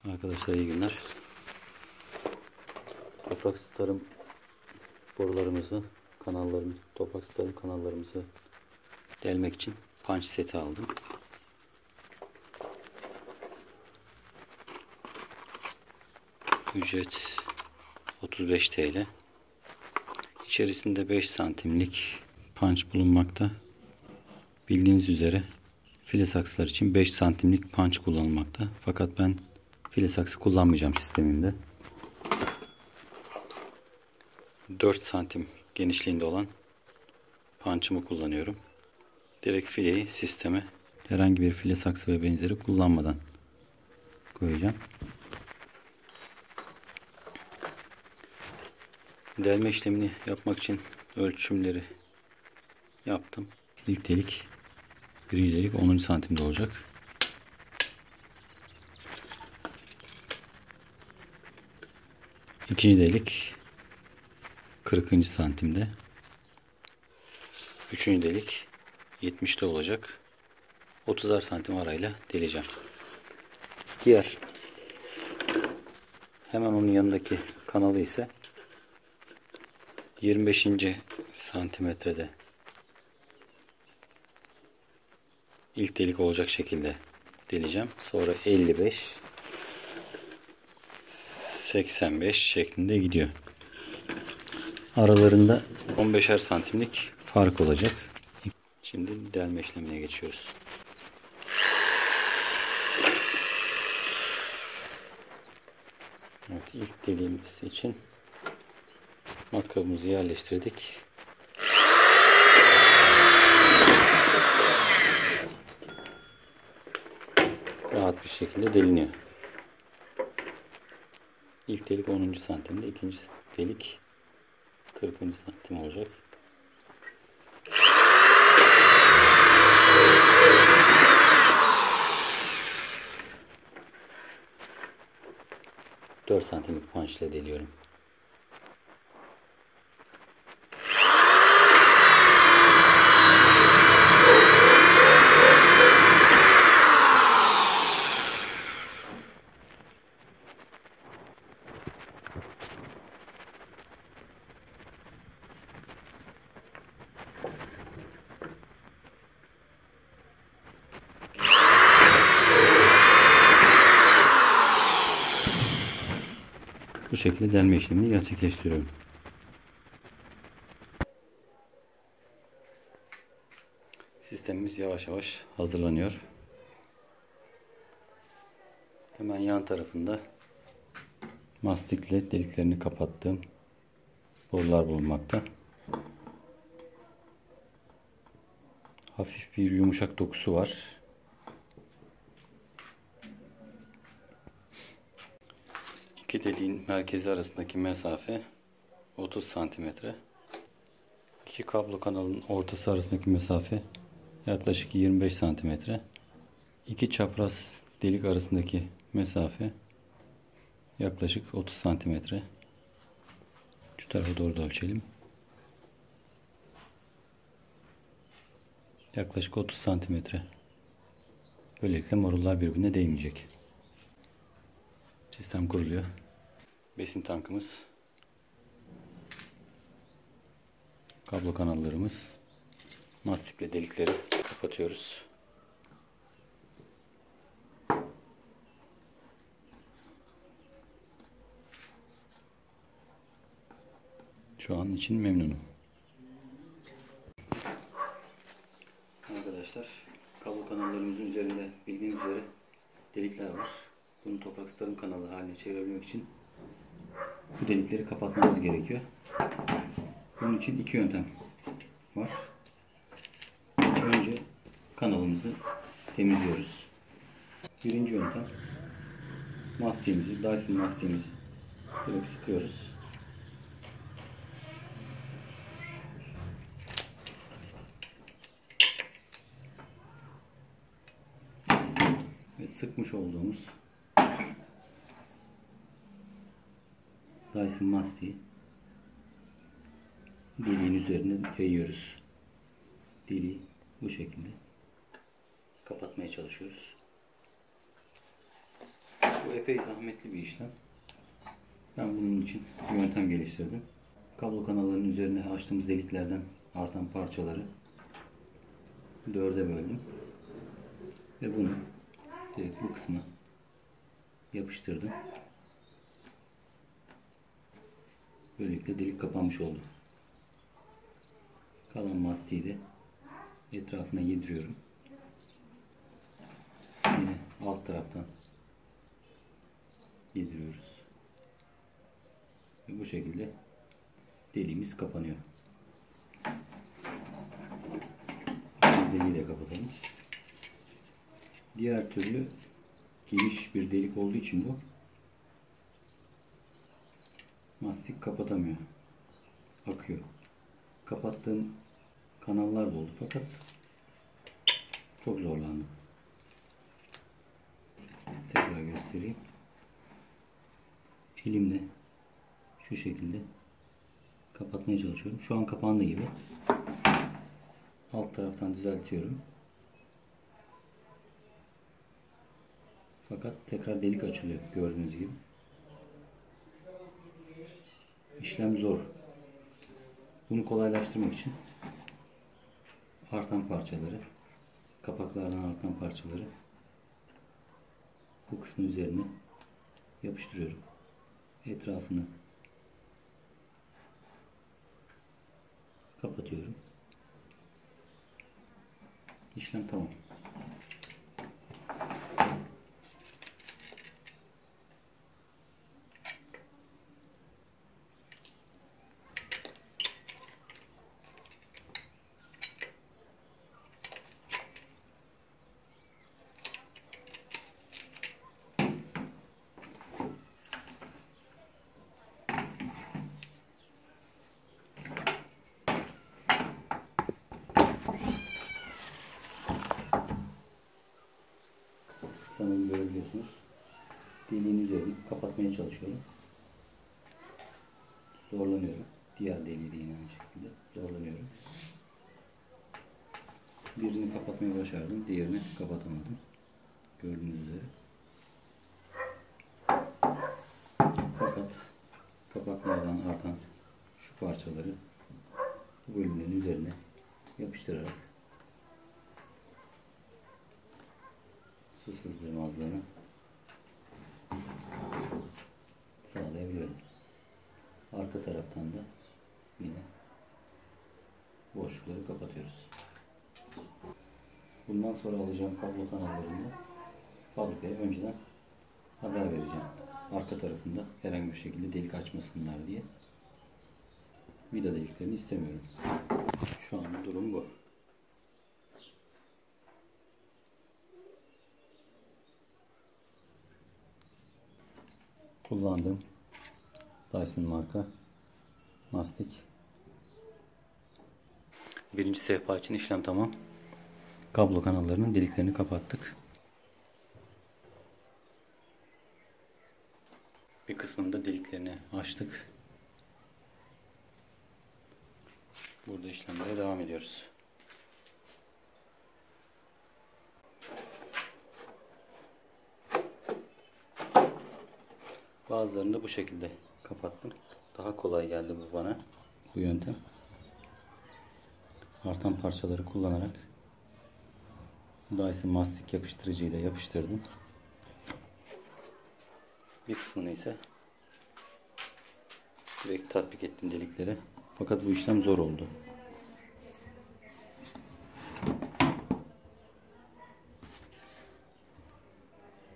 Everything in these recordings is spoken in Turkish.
Arkadaşlar iyi günler. Toprak starım borularımızı, toprak starım kanallarımızı delmek için punch seti aldım. Ücret 35 TL. İçerisinde 5 santimlik punch bulunmakta. Bildiğiniz üzere file saksılar için 5 santimlik punch kullanılmakta. Fakat ben file saksı kullanmayacağım sistemimde. 4 santim genişliğinde olan punch'ımı kullanıyorum. Direkt fileyi sisteme herhangi bir file saksı ve benzeri kullanmadan koyacağım. Delme işlemini yapmak için ölçümleri yaptım. İlk delik, birinci delik 10. santimde olacak. İkinci delik 40. santimde. Üçüncü delik 70'te olacak. 30'ar santim arayla deleceğim. Diğer hemen onun yanındaki kanalı ise 25. santimetrede ilk delik olacak şekilde deleceğim. Sonra 55, 85 şeklinde gidiyor. Aralarında 15'er santimlik fark olacak. Şimdi delme işlemine geçiyoruz. Evet, ilk deliğimiz için matkabımızı yerleştirdik. Rahat bir şekilde deliniyor. İlk delik 10. santimde, ikinci delik 40. santim olacak. Dört santimlik punch ile deliyorum. Bu şekilde delme işlemini gerçekleştiriyorum. Sistemimiz yavaş yavaş hazırlanıyor. Hemen yan tarafında mastikle deliklerini kapattığım borular bulunmakta. Hafif bir yumuşak dokusu var. İki deliğin merkezi arasındaki mesafe 30 santimetre. İki kablo kanalının ortası arasındaki mesafe yaklaşık 25 santimetre. İki çapraz delik arasındaki mesafe yaklaşık 30 santimetre. Şu tarafa doğru da ölçelim. Yaklaşık 30 santimetre. Böylelikle morullar birbirine değmeyecek. Sistem kuruluyor. Besin tankımız, kablo kanallarımız, mastikle delikleri kapatıyoruz. Şu an için memnunum. Arkadaşlar, kablo kanallarımızın üzerinde bildiğiniz üzere delikler var. Bunu toprak starım kanalı haline çevirebilmek için bu delikleri kapatmamız gerekiyor. Bunun için iki yöntem var. Önce kanalımızı temizliyoruz. Birinci yöntem, Dyson mastiğimizi direkt sıkıyoruz. Ve sıkmış olduğumuz Dyson mastiği deliğin üzerine yayıyoruz. Deliği bu şekilde kapatmaya çalışıyoruz. Bu epey zahmetli bir işlem. Ben bunun için bir yöntem geliştirdim. Kablo kanallarının üzerine açtığımız deliklerden artan parçaları 4'e böldüm. Ve bunu direkt bu kısmına yapıştırdım. Böylelikle delik kapanmış oldu. Kalan mastiği de etrafına yediriyorum. Yine alt taraftan yediriyoruz. Ve bu şekilde deliğimiz kapanıyor. Deliği de kapatalım. Diğer türlü geniş bir delik olduğu için bu mastik kapatamıyor. Akıyor. Kapattığım kanallar da oldu fakat çok zorlandım. Tekrar göstereyim. Elimle şu şekilde kapatmaya çalışıyorum. Şu an kapandığı gibi. Alt taraftan düzeltiyorum. Fakat tekrar delik açılıyor gördüğünüz gibi. İşlem zor. Bunu kolaylaştırmak için artan parçaları, kapaklardan artan parçaları bu kısmın üzerine yapıştırıyorum. Etrafını kapatıyorum. İşlem tamam. Sanırım görebiliyorsunuz. Deliğin üzerini kapatmaya çalışıyorum. Zorlanıyorum. Diğer deliği de yine aynı şekilde zorlanıyorum. Birini kapatmayı başardım. Diğerini kapatamadım. Gördüğünüz üzere. Fakat kapaklardan artan şu parçaları bu bölümlerin üzerine yapıştırarak su sızdırmazlığını sağlayabiliyorum. Arka taraftan da yine boşlukları kapatıyoruz. Bundan sonra alacağım kablo kanallarında fabrikaya önceden haber vereceğim. Arka tarafında herhangi bir şekilde delik açmasınlar diye. Vida deliklerini istemiyorum. Şu an durum bu. Kullandığım Dyson marka mastik. Birinci sehpa için işlem tamam. Kablo kanallarının deliklerini kapattık. Bir kısmında deliklerini açtık. Burada işlemlere devam ediyoruz. Bazılarını da bu şekilde kapattım. Daha kolay geldi bu bana. Bu yöntem. Artan parçaları kullanarak Dyson mastik yapıştırıcıyla yapıştırdım. Bir kısmını ise direkt tatbik ettim deliklere. Fakat bu işlem zor oldu.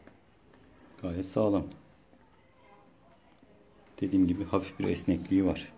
Gayet sağlam. Dediğim gibi hafif bir esnekliği var.